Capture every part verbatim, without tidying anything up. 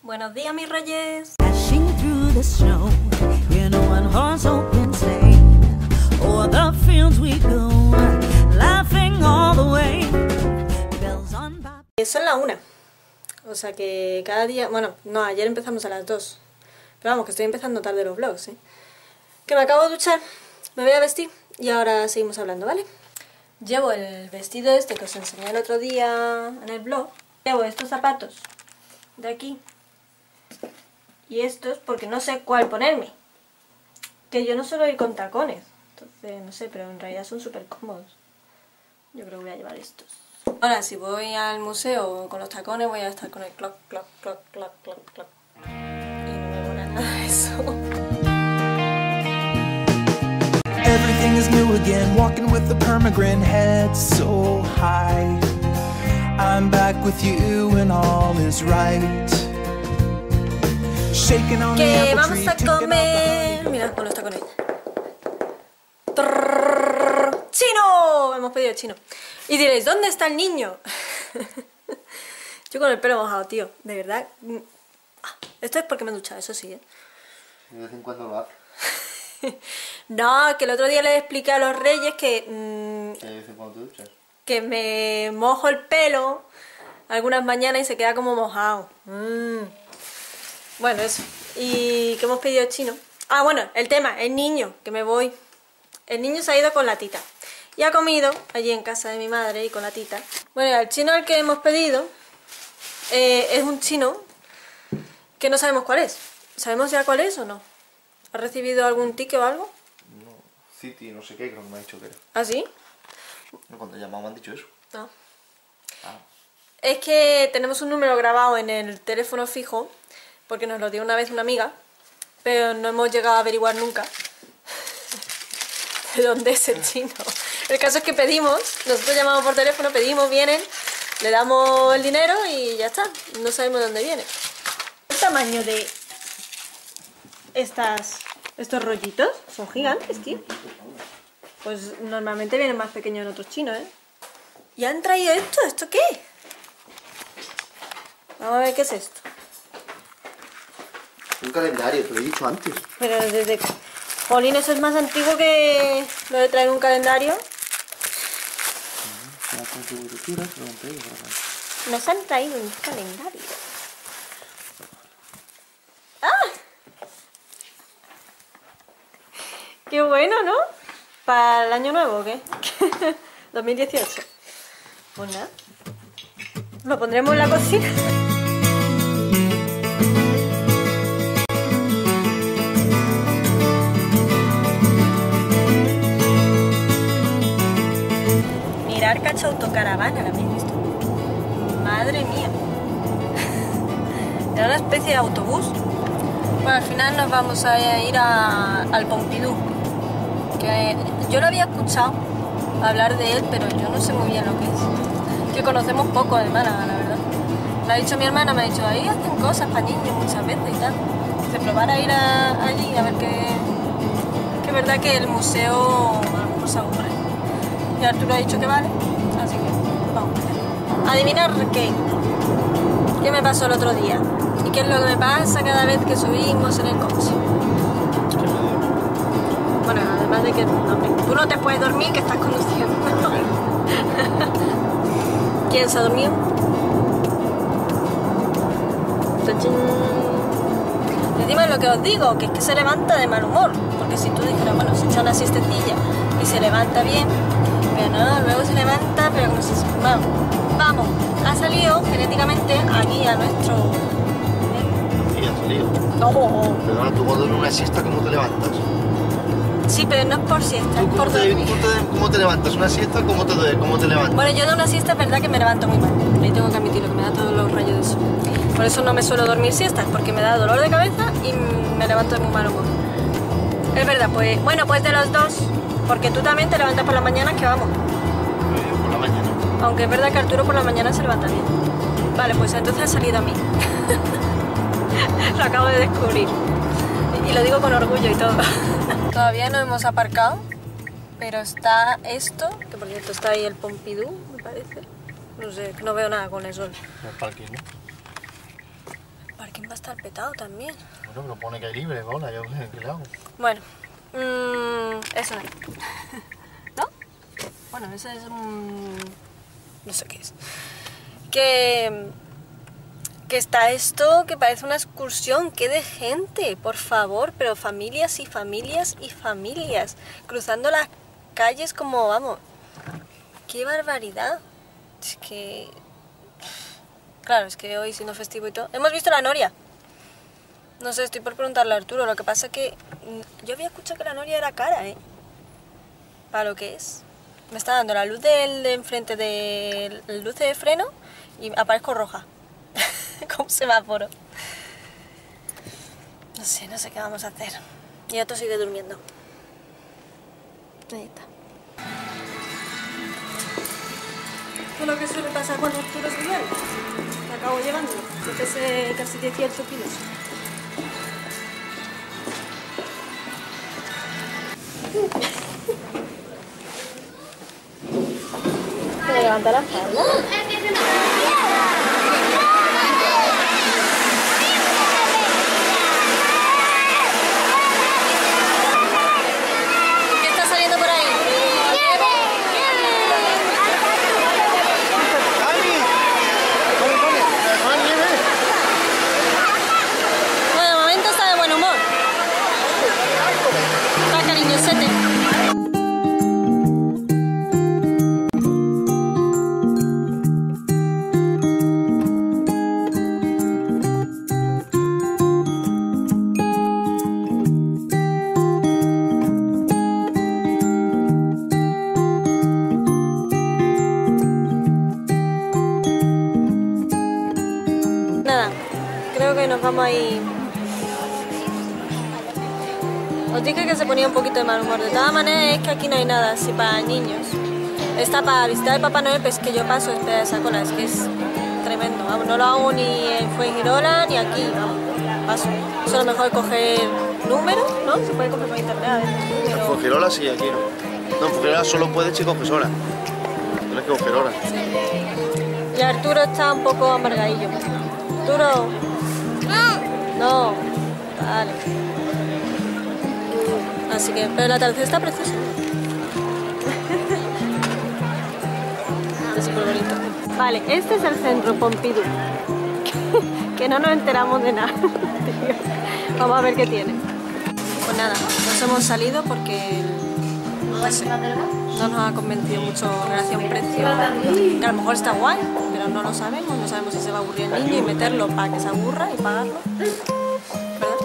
Buenos días, mis reyes. Son las una. O sea que cada día... Bueno, no, ayer empezamos a las dos. Pero vamos, que estoy empezando tarde los vlogs, ¿eh? Que me acabo de duchar, me voy a vestir y ahora seguimos hablando, ¿vale? Llevo el vestido este que os enseñé el otro día en el blog. Llevo estos zapatos de aquí y estos porque no sé cuál ponerme. Que yo no suelo ir con tacones, entonces no sé, pero en realidad son súper cómodos. Yo creo que voy a llevar estos. Ahora, si voy al museo con los tacones, voy a estar con el cloc, cloc, cloc, cloc, cloc, cloc. Y no me mola nada eso. Everything is new again, walking with a permagrin, head so high. I'm back with you and all is right. Shaking on the Que apple vamos tree, a taking comer... Mirad con los tacones. Trrr, ¡chino! Hemos pedido chino. Y diréis, ¿dónde está el niño? Yo con el pelo mojado, tío. De verdad. Esto es porque me he duchado, eso sí, ¿eh? De vez en cuando lo hace. No, que el otro día les expliqué a los reyes que... Mmm, ¿De vez en cuando te duchas? que me mojo el pelo algunas mañanas y se queda como mojado. Mm. Bueno, eso. Y que hemos pedido chino. Ah, bueno, el tema, el niño, que me voy. El niño se ha ido con la tita. Y ha comido allí en casa de mi madre y con la tita. Bueno, el chino al que hemos pedido eh, es un chino que no sabemos cuál es. ¿Sabemos ya cuál es o no? ¿Ha recibido algún ticket o algo? No, City, no sé qué, creo que me ha dicho que era. ¿Ah, sí? Cuando llamamos me han dicho eso. No. Ah. Es que tenemos un número grabado en el teléfono fijo, porque nos lo dio una vez una amiga, pero no hemos llegado a averiguar nunca de dónde es el chino. El caso es que pedimos, nosotros llamamos por teléfono, pedimos, vienen, le damos el dinero y ya está, no sabemos de dónde viene. El tamaño de estas, estos rollitos son gigantes, tío. Pues normalmente vienen más pequeños en otros chinos, ¿eh? ¿Y han traído esto? ¿Esto qué? Vamos a ver qué es esto. Un calendario, te lo he dicho antes. Pero desde... Jolín, eso es más antiguo que lo de traer un calendario. Nos han traído un calendario. ¡Ah! ¡Qué bueno!, ¿no? ¿Para el año nuevo o qué? dos mil dieciocho. Pues nada. Lo pondremos en la cocina. Mirar cacho autocaravana, ¿la habéis visto? Madre mía. Era una especie de autobús. Bueno, al final nos vamos a ir a, al Pompidou. Que yo lo había escuchado hablar de él, pero yo no sé muy bien lo que es. Que conocemos poco de Málaga, la verdad. Lo ha dicho mi hermana, me ha dicho, ahí hacen cosas para niños muchas veces y tal. De probar a ir a, allí a ver qué... Que es verdad que el museo a lo mejor se aburre. Y Arturo ha dicho que vale, así que vamos. Adivinar qué. ¿Qué me pasó el otro día? ¿Y qué es lo que me pasa cada vez que subimos en el coche? Bueno, además de que hombre, tú no te puedes dormir que estás conduciendo. ¿Quién se ha dormido? Encima es lo que os digo, que es que se levanta de mal humor. Porque si tú dijeras, bueno, se echa una siestecilla y se levanta bien, pero no, luego se levanta, pero como si... Vamos, vamos, ha salido genéticamente aquí a nuestro... ¿Y ha salido? No. Perdona, tú cuando duermes una siesta, ¿cómo te levantas? Sí, pero no es por siesta, es ¿Tú por cómo, te, dormir. tú te- ¿Cómo te levantas? ¿Una siesta? ¿Cómo te, cómo te levantas? Bueno, yo de una siesta es verdad que me levanto muy mal. Ahí tengo que admitirlo, que me da todos los rayos de sol. Por eso no me suelo dormir siestas, porque me da dolor de cabeza y me levanto de muy mal humor. Es verdad, pues... Bueno, pues de los dos, porque tú también te levantas por las mañanas, que vamos. Eh, por la mañana. Aunque es verdad que Arturo por la mañana se levanta bien. Vale, pues entonces ha salido a mí. Lo acabo de descubrir. Y lo digo con orgullo y todo. Todavía no hemos aparcado, pero está esto, que por cierto está ahí el Pompidou, me parece. No sé, que no veo nada con el sol. El parking, ¿no? parking va a estar petado también. Bueno, pero pone que hay libre, hola, yo qué, qué le hago. Bueno, mmm, eso no. ¿No? Bueno, eso es un... no sé qué es. Que... que está esto que parece una excursión, qué de gente, por favor, pero familias y familias y familias, cruzando las calles como, vamos, qué barbaridad. Es que... claro, es que hoy siendo festivo y todo... ¿Hemos visto la noria? No sé, estoy por preguntarle a Arturo, lo que pasa es que yo había escuchado que la noria era cara, ¿eh? Para lo que es. Me está dando la luz del de enfrente del luz de freno y aparezco roja. Como semáforo. No sé, no sé qué vamos a hacer. Y otro sigue durmiendo. Ahí está. Esto es lo que suele pasar cuando Arturo es igual. Me acabo llevándolo. Que pese casi dieciocho kilos. ¿Te levanta la espalda? Nos vamos a ir. Os dije que se ponía un poquito de mal humor. De todas maneras, es que aquí no hay nada así para niños. Está para visitar el Papá Noel, pues que yo paso espera esa cola, es que es tremendo. Vamos, no lo hago ni en Fuengirola ni aquí. Vamos, paso. Solo mejor coger números, ¿no? Se puede coger por internet a veces. En Fuengirola sí, aquí no. No, en Fuengirola solo puedes si coges hora. Tienes que coger hora. Sí. Y Arturo está un poco amargadillo. Arturo. No, vale. Así que, pero el atardecer está precioso. Está súper bonito. Vale, este es el centro Pompidou. Que no nos enteramos de nada. Vamos a ver qué tiene. Pues nada, nos hemos salido porque no sé, no nos ha convencido mucho gracias a un precio que a lo mejor está guay, pero no lo sabemos, no sabemos si se va a aburrir el niño y meterlo para que se aburra y pagarlo. ¿Verdad?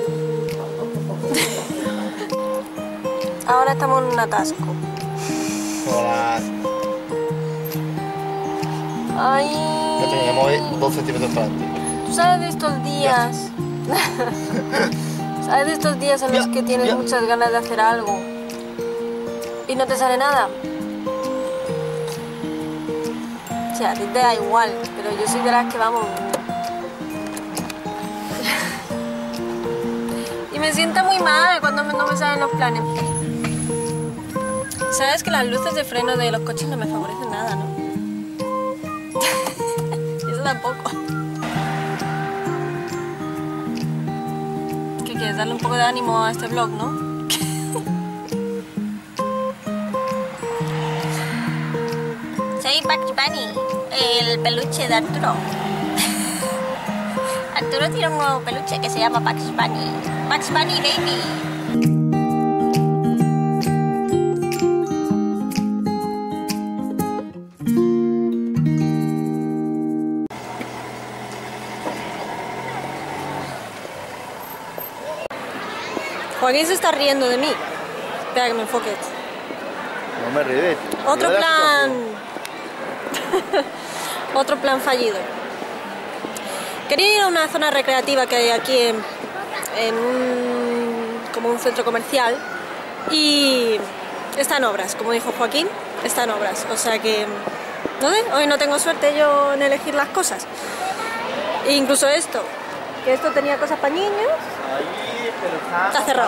Ahora estamos en un atasco. Hola. Ay. Ya te mover dos centímetros para adelante. ¿Tú sabes de estos días? ¿Sabes de estos días en los que tienes ya. muchas ganas de hacer algo y no te sale nada? O sea, a ti te da igual, pero yo soy de las que vamos... y me siento muy mal cuando no me salen los planes. ¿Sabes que las luces de freno de los coches no me favorecen nada, no? Y eso tampoco. ¿Qué quieres? Darle un poco de ánimo a este vlog, ¿no? Soy Bugs Bunny, el peluche de Arturo. Arturo tiene un nuevo peluche que se llama Bugs Bunny. Bugs Bunny Baby. Joaquín se está riendo de mí. Espera que me enfoque. No me ríes. Otro plan... Otro plan fallido. Quería ir a una zona recreativa que hay aquí en, en un, como un centro comercial y está en obras, como dijo Joaquín, está en obras. O sea que, no sé, hoy no tengo suerte yo en elegir las cosas. E incluso esto, que esto tenía cosas para niños, está cerrado.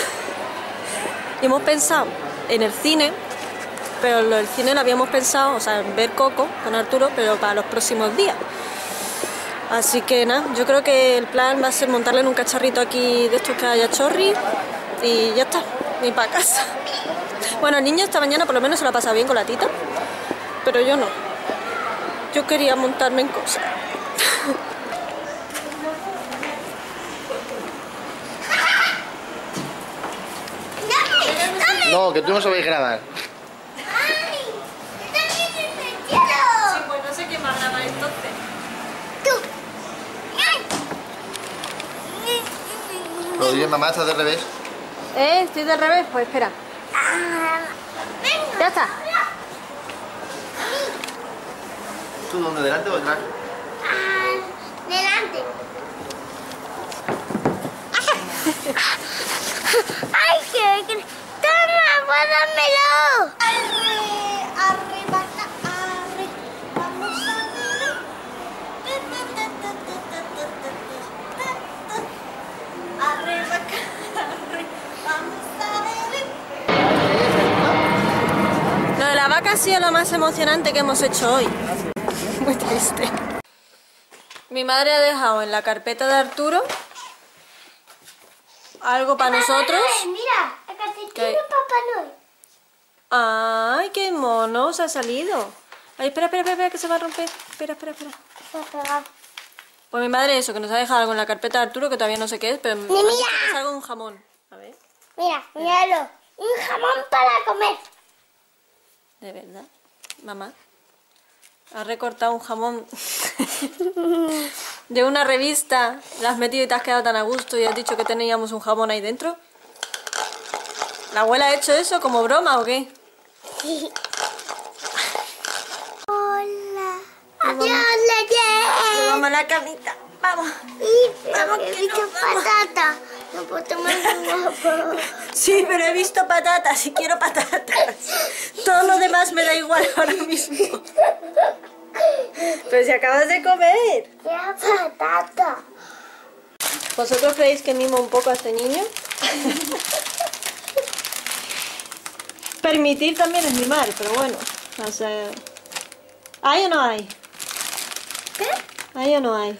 Y hemos pensado en el cine, pero lo del cine lo habíamos pensado, o sea, en ver Coco con Arturo, pero para los próximos días. Así que nada, yo creo que el plan va a ser montarle en un cacharrito aquí de estos que haya chorri y ya está, y para casa. Bueno, el niño esta mañana por lo menos se la pasa bien con la tita, pero yo no. Yo quería montarme en cosas. No, que tú no sabéis grabar. ¡Ay! ¡Está bien en el cielo! Sí, pues no sé quién va a grabar entonces. ¡Tú! Lo dice mamá, estás de revés. ¿Eh? ¿Estoy del revés? Pues espera. Ah, venga. Ya está. ¿Tú dónde? ¿Delante o detrás? Ah, delante. ¡Ay, qué! qué- ¡Toma, guárdamelo! Arre, arrebata, arre, vamos a ver. Arrebata, arre, vamos a ver. Lo de la vaca ha sido lo más emocionante que hemos hecho hoy. Muy triste. Mi madre ha dejado en la carpeta de Arturo algo para nosotros. Ay, mira, acá te ¿Qué? tiene Papá Noel. ¡Ay, qué mono! Se ha salido. Ay, espera, espera, espera, que se va a romper. Espera, espera, espera. Se ha pegado. Pues mi madre eso, que nos ha dejado algo en la carpeta de Arturo, que todavía no sé qué es, pero me ha dicho que es algo de un jamón. A ver, Mira, míralo. Un jamón para comer. ¿de verdad? Mamá, has recortado un jamón de una revista, la has metido y te has quedado tan a gusto y has dicho que teníamos un jamón ahí dentro. ¿La abuela ha hecho eso como broma o qué? Hola. Adiós, Nos Leye. vamos a la camita, vamos. Y Vamos, he que visto nos vamos. patata. No puedo tomar un guapo. Sí, pero he visto patatas y quiero patatas. Todo lo demás me da igual ahora mismo. Pero si acabas de comer. Quiero patata. ¿Vosotros creéis que mimo un poco a este niño? Permitir también es mimar, pero bueno. O sea, ¿hay o no hay? ¿Qué? ¿Hay o no hay?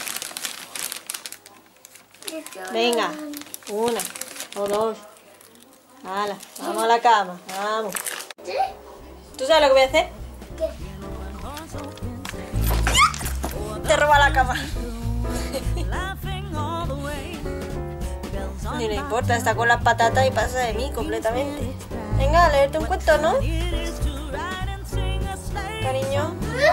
Venga, una o dos. Hala, vamos a la cama, vamos. ¿Sí? ¿Tú sabes lo que voy a hacer? ¿Qué? Te roba la cama. Ni le importa, está con las patatas y pasa de mí completamente. Venga, a leerte un cuento, ¿no? Cariño.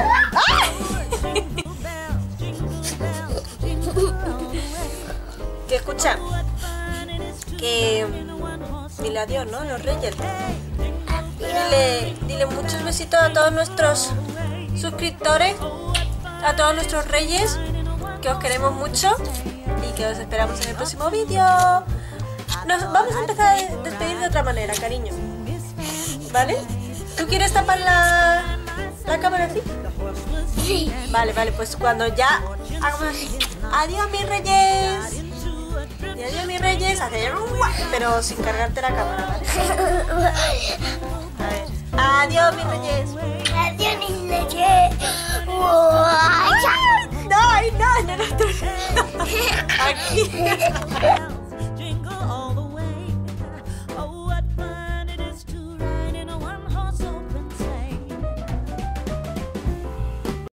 Que escucha, que dile adiós, ¿no? Los reyes. Dile, dile muchos besitos a todos nuestros suscriptores, a todos nuestros reyes, que os queremos mucho y que os esperamos en el próximo vídeo. Nos vamos a empezar a despedir de otra manera, cariño. ¿Vale? ¿Tú quieres tapar la, la cámara así? Sí. Vale, vale, pues cuando ya hagamos así. Adiós, mis reyes. Y adiós, mis reyes. Hacer pero sin cargarte la cámara, ¿vale? A ver. Adiós, mis reyes. Adiós, mi leche. Guay. No, no, no, no, no. Aquí.